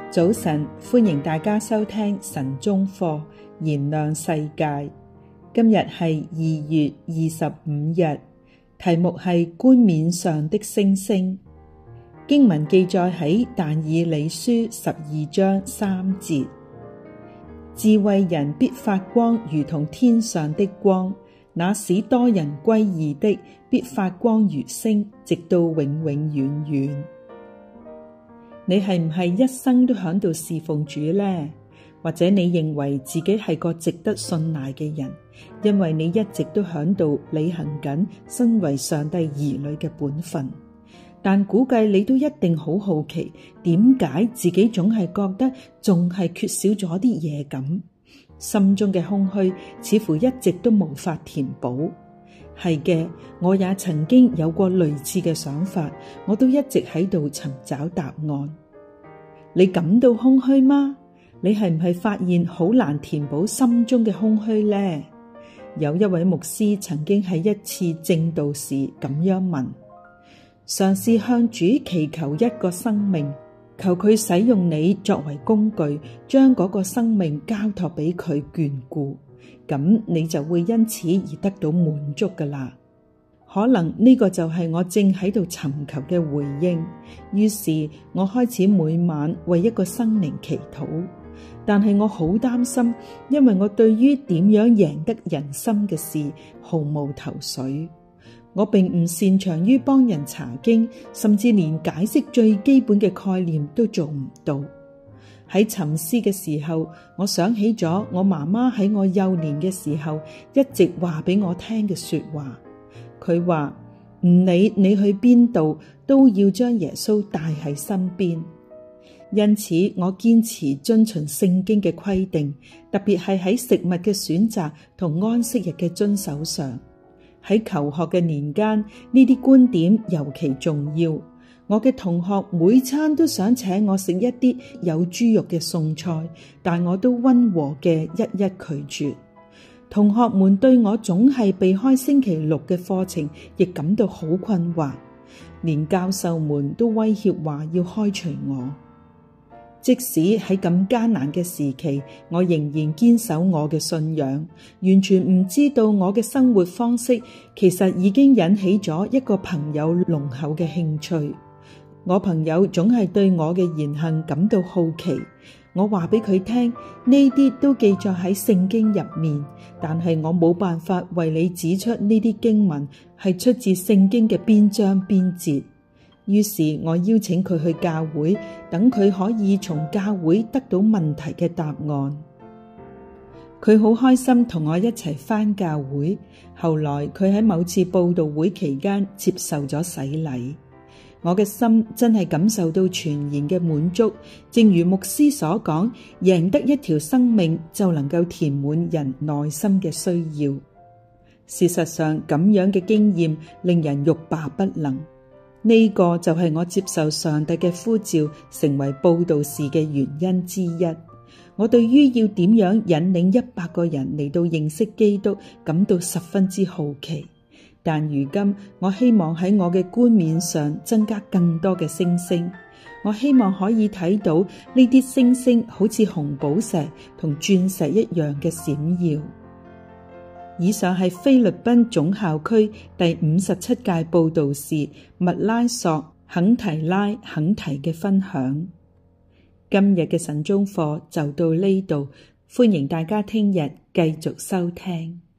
早晨，歡迎大家收聽晨鐘課，燃亮世界。今日係2月25日，題目係冠冕上的星星。經文記載喺但以理書12章3節。智慧人必發光如同天上的光，那使多人歸義的必發光如星，直到永永遠遠。你係唔係一生都響度侍奉主呢？或者你認為自己係個值得信賴嘅人，因為你一直都響度履行緊身為上帝兒女嘅本分。但估計你都一定好好奇，點解自己總係覺得仲係缺少咗啲嘢咁？心中嘅空虛似乎一直都無法填補。係嘅，我也曾經有過類似嘅想法，我都一直喺度尋找答案。你感到空虛嗎？你係唔係發現好難填補心中嘅空虛呢？有一位牧師曾經喺一次證道時咁樣問：嘗試向主祈求一個生命，求佢使用你作為工具，將嗰個生命交託俾佢眷顧。咁你就會因此而得到滿足㗎喇。可能呢個就係我正喺度尋求嘅回應。於是我開始每晚為一個生靈祈禱，但係我好擔心，因為我對於點樣贏得人心嘅事毫無頭緒。我並唔擅長於幫人查經，甚至連解釋最基本嘅概念都做唔到。喺沉思嘅時候，我想起咗我媽媽喺我幼年嘅時候一直話俾我聽嘅說話。佢話唔理你去邊度，都要將耶穌帶喺身邊。因此我堅持遵循聖經嘅規定，特別係喺食物嘅選擇同安息日嘅遵守上。喺求學嘅年間，呢啲觀點尤其重要。我嘅同學每餐都想請我食一啲有豬肉嘅餸菜，但我都溫和嘅一一拒絕。同學們對我總係避開星期六嘅課程，亦感到好困惑。連教授們都威脅話要開除我。即使喺咁艱難嘅時期，我仍然堅守我嘅信仰，完全唔知道我嘅生活方式其實已經引起咗一個朋友濃厚嘅興趣。我朋友總係對我嘅言行感到好奇，我話俾佢聽，呢啲都記載喺聖經入面，但係我冇辦法為你指出呢啲經文係出自聖經嘅邊章邊節。於是我邀請佢去教會，等佢可以從教會得到問題嘅答案。佢好開心同我一齊返教會。後來佢喺某次佈道會期間接受咗洗禮。我嘅心真係感受到全然嘅滿足，正如牧師所講，贏得一條生命就能夠填滿人內心嘅需要。事實上，咁樣嘅經驗令人欲罷不能。呢個就係我接受上帝嘅呼召，成為佈道士嘅原因之一。我對於要點樣引領100個人嚟到認識基督感到十分之好奇。但如今我希望喺我嘅冠冕上增加更多嘅星星。我希望可以睇到呢啲星星好似紅寶石同鑽石一樣嘅閃耀。以上係菲律賓總校區第57屆佈道士麥拉索肯提拉肯提嘅分享。今日嘅晨鐘課就到呢度，歡迎大家聽日繼續收聽。